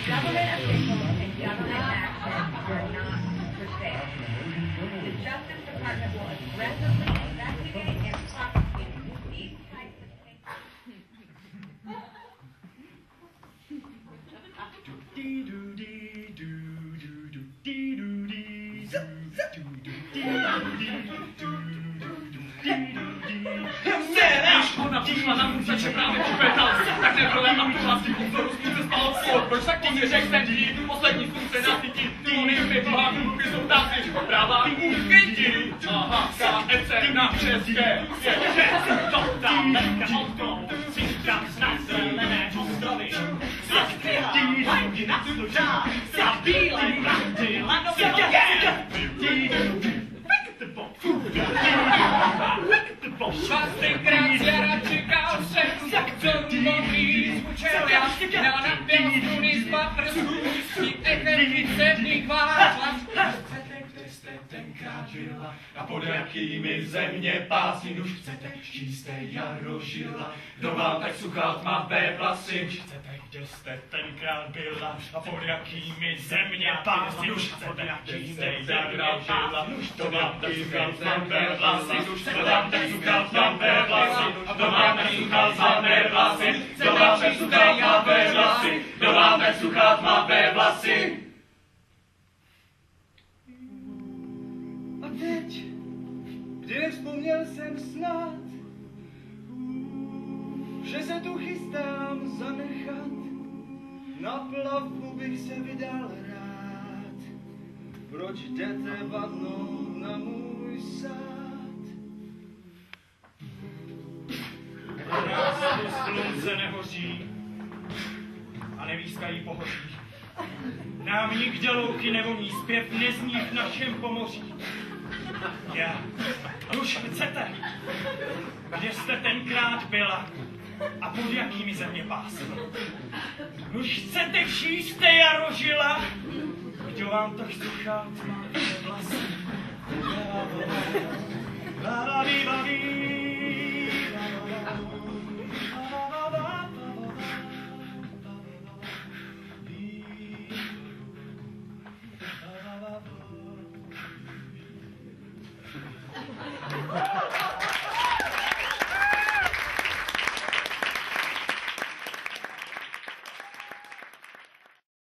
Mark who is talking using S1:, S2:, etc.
S1: government officials and government actions are not for sale. The Justice Department will aggressively investigate and prosecute these types of
S2: Ona přišla na můj že právě připetal, tak nebyla a přišla si pozoru, se spal svod, proč tak ti řekl jsem ti, poslední slunce na síti, ty nepětla, kluky jsou taci, práva úzkyti, aha, KEC na české, to tam, lehka auto, cinka, snad zelené ostrovy, sladkýla, lajky na služá, za bílé pravdy, lanově oké, vás tenkrát jara čekal jsem, co modrý zvučel já, na napěl struny z paprstů, svý efektivních váš. Chcete, kde jste tenkrát žila, a pod jakými země pásy, už chcete, čisté jaro žila, kdo vám tak suchá tmavé vlasy, chcete, kde jste tenkrát byla, a pod jakými země pásy, už chcete, čisté jaro žila, kdo vám tak suchá tmavé vlasy, kdo vám tak suchá tmavé vlasy, kdo vám tak suchá tmavé vlasy, kdo vám tak suchá tmavé vlasy, kdo vám tak suchá tmavé vlasy.
S3: A teď, kdy nevzpomněl jsem snad, že se tu chystám zanechat, na plavbu bych se vydal rád. Proč jdete vadnout na můj sád?
S2: Nás tu slunce nehoří a nevýskají pohoří. Nám nikde louky nevoní, zpěv nezní v našem pomoří. Já, už chcete, kde jste tenkrát byla a pod jakými zeměpásy. Už chcete čisté jaro žila, kdo vám tak suchá tmavé vlasy.